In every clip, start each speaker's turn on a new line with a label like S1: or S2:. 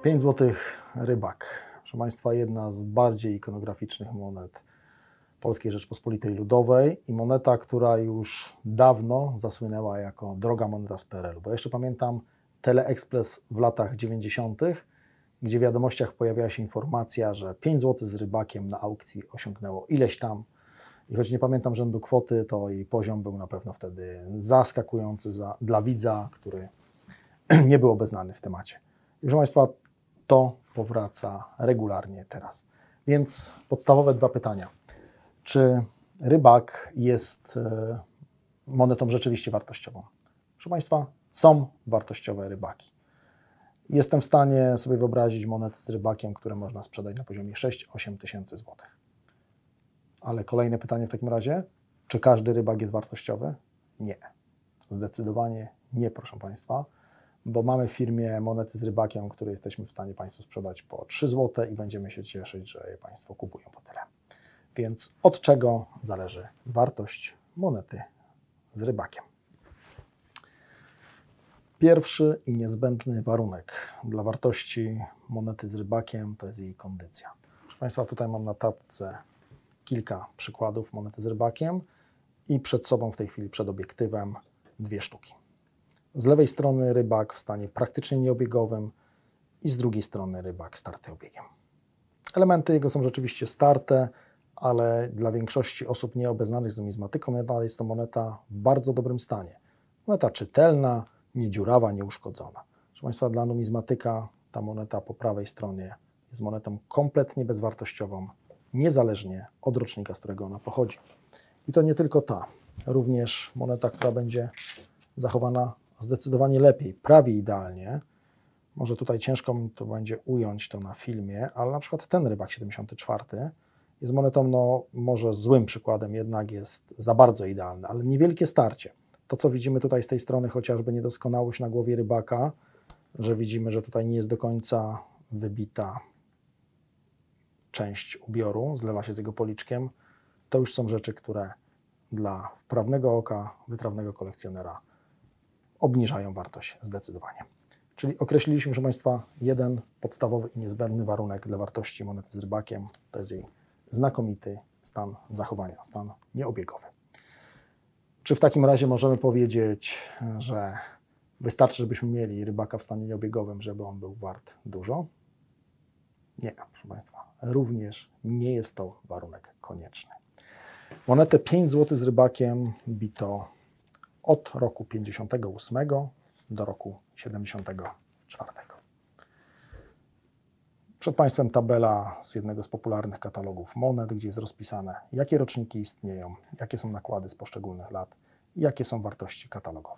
S1: 5 zł rybak. Proszę Państwa, jedna z bardziej ikonograficznych monet Polskiej Rzeczpospolitej Ludowej i moneta, która już dawno zasłynęła jako droga moneta z PRL-u. Bo jeszcze pamiętam Teleekspres w latach 90., gdzie w wiadomościach pojawiała się informacja, że 5 zł z rybakiem na aukcji osiągnęło ileś tam. I choć nie pamiętam rzędu kwoty, to jej poziom był na pewno wtedy zaskakujący dla widza, który nie był obeznany w temacie. I proszę Państwa, to powraca regularnie teraz. Więc podstawowe dwa pytania. Czy rybak jest monetą rzeczywiście wartościową? Proszę Państwa, są wartościowe rybaki. Jestem w stanie sobie wyobrazić monety z rybakiem, które można sprzedać na poziomie 6-8 tysięcy złotych. Ale kolejne pytanie w takim razie, czy każdy rybak jest wartościowy? Nie. Zdecydowanie nie, proszę Państwa, bo mamy w firmie monety z rybakiem, które jesteśmy w stanie Państwu sprzedać po 3 zł i będziemy się cieszyć, że je Państwo kupują po tyle. Więc od czego zależy wartość monety z rybakiem? Pierwszy i niezbędny warunek dla wartości monety z rybakiem to jest jej kondycja. Proszę Państwa, tutaj mam na tatce kilka przykładów monety z rybakiem i przed sobą w tej chwili przed obiektywem 2 sztuki. Z lewej strony rybak w stanie praktycznie nieobiegowym i z drugiej strony rybak starty obiegiem. Elementy jego są rzeczywiście starte, ale dla większości osób nieobeznanych z numizmatyką nadal jest to moneta w bardzo dobrym stanie. Moneta czytelna, niedziurawa, nieuszkodzona. Proszę Państwa, dla numizmatyka ta moneta po prawej stronie jest monetą kompletnie bezwartościową, niezależnie od rocznika, z którego ona pochodzi. I to nie tylko ta, również moneta, która będzie zachowana zdecydowanie lepiej, prawie idealnie. Może tutaj ciężko mi to będzie ująć to na filmie, ale na przykład ten rybak 74 jest monetą, no może złym przykładem, jednak jest za bardzo idealny, ale niewielkie starcie. To, co widzimy tutaj z tej strony, chociażby niedoskonałość na głowie rybaka, że widzimy, że tutaj nie jest do końca wybita część ubioru, zlewa się z jego policzkiem, to już są rzeczy, które dla wprawnego oka, wytrawnego kolekcjonera obniżają wartość zdecydowanie. Czyli określiliśmy, proszę Państwa, jeden podstawowy i niezbędny warunek dla wartości monety z rybakiem, to jest jej znakomity stan zachowania, stan nieobiegowy. Czy w takim razie możemy powiedzieć, że wystarczy, żebyśmy mieli rybaka w stanie nieobiegowym, żeby on był wart dużo? Nie, proszę Państwa, również nie jest to warunek konieczny. Monetę 5 zł z rybakiem bito od roku 58 do roku 74. Przed Państwem tabela z jednego z popularnych katalogów monet, gdzie jest rozpisane, jakie roczniki istnieją, jakie są nakłady z poszczególnych lat i jakie są wartości katalogowe.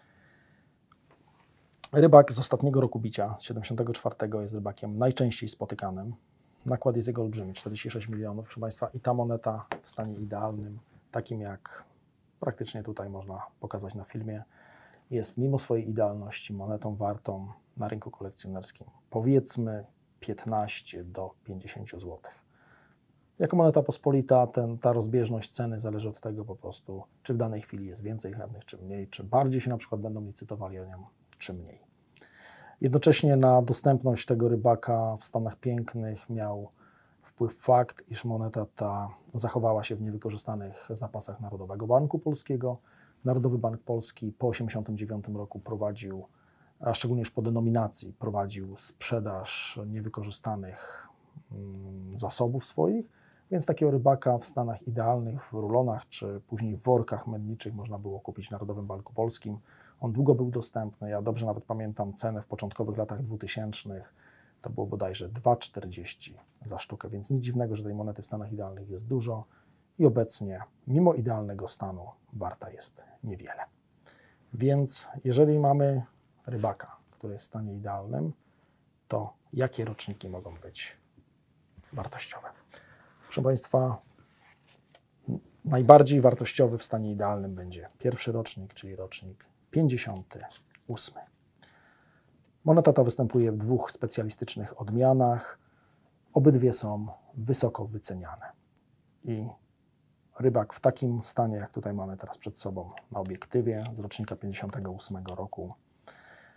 S1: Rybak z ostatniego roku bicia, z 74, jest rybakiem najczęściej spotykanym. Nakład jest jego olbrzymi, 46 milionów, proszę Państwa, i ta moneta w stanie idealnym, takim jak praktycznie tutaj można pokazać na filmie, jest mimo swojej idealności monetą wartą na rynku kolekcjonerskim powiedzmy 15 do 50 zł. Jako moneta pospolita ta rozbieżność ceny zależy od tego po prostu, czy w danej chwili jest więcej chętnych, czy mniej, czy bardziej się na przykład będą licytowali o nią, czy mniej. Jednocześnie na dostępność tego rybaka w stanach pięknych miał wpływ fakt, iż moneta ta zachowała się w niewykorzystanych zapasach Narodowego Banku Polskiego. Narodowy Bank Polski po 1989 roku prowadził, a szczególnie już po denominacji, prowadził sprzedaż niewykorzystanych zasobów swoich, więc takiego rybaka w stanach idealnych, w rulonach czy później w workach menniczych można było kupić w Narodowym Banku Polskim. On długo był dostępny, ja dobrze nawet pamiętam cenę w początkowych latach 2000, to było bodajże 2,40 za sztukę, więc nic dziwnego, że tej monety w stanach idealnych jest dużo i obecnie, mimo idealnego stanu, warta jest niewiele. Więc jeżeli mamy rybaka, który jest w stanie idealnym, to jakie roczniki mogą być wartościowe? Proszę Państwa, najbardziej wartościowy w stanie idealnym będzie pierwszy rocznik, czyli rocznik 58. Moneta ta występuje w 2 specjalistycznych odmianach. Obydwie są wysoko wyceniane. I rybak w takim stanie, jak tutaj mamy teraz przed sobą na obiektywie z rocznika 58 roku,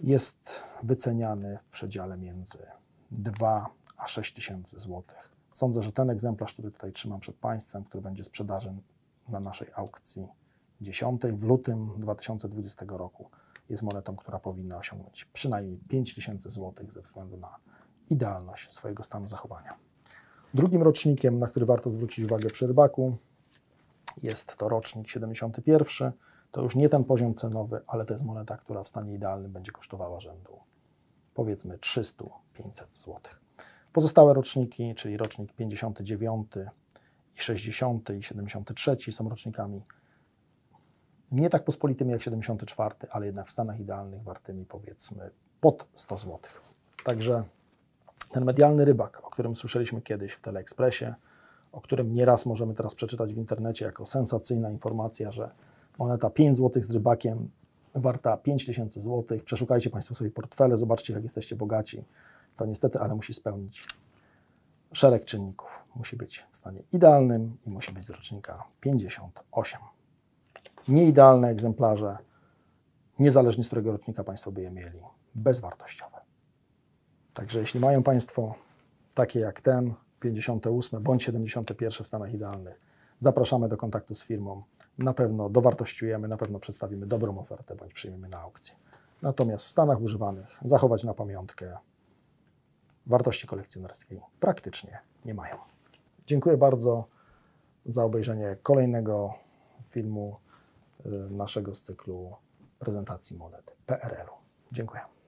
S1: jest wyceniany w przedziale między 2 a 6 tysięcy złotych. Sądzę, że ten egzemplarz, który tutaj trzymam przed Państwem, który będzie sprzedaży na naszej aukcji 10 w lutym 2020 roku, jest monetą, która powinna osiągnąć przynajmniej 5 tysięcy złotych ze względu na idealność swojego stanu zachowania. Drugim rocznikiem, na który warto zwrócić uwagę przy rybaku, jest to rocznik 71. To już nie ten poziom cenowy, ale to jest moneta, która w stanie idealnym będzie kosztowała rzędu powiedzmy 300-500 zł. Pozostałe roczniki, czyli rocznik 59, i 60 i 73 są rocznikami nie tak pospolitymi jak 74, ale jednak w stanach idealnych wartymi powiedzmy pod 100 zł. Także ten medialny rybak, o którym słyszeliśmy kiedyś w Teleekspresie, o którym nieraz możemy teraz przeczytać w internecie jako sensacyjna informacja, że moneta 5 zł z rybakiem warta 5000 zł. Przeszukajcie Państwo sobie portfele, zobaczcie, jak jesteście bogaci. To niestety, ale musi spełnić szereg czynników. Musi być w stanie idealnym i musi być z rocznika 58. Nieidealne egzemplarze, niezależnie z którego rocznika Państwo by je mieli, bezwartościowe. Także jeśli mają Państwo takie jak ten, 58 bądź 71 w stanach idealnych, zapraszamy do kontaktu z firmą. Na pewno dowartościujemy, na pewno przedstawimy dobrą ofertę bądź przyjmiemy na aukcję. Natomiast w stanach używanych zachować na pamiątkę wartości kolekcjonerskiej praktycznie nie mają. Dziękuję bardzo za obejrzenie kolejnego filmu naszego z cyklu prezentacji monet PRL-u. Dziękuję.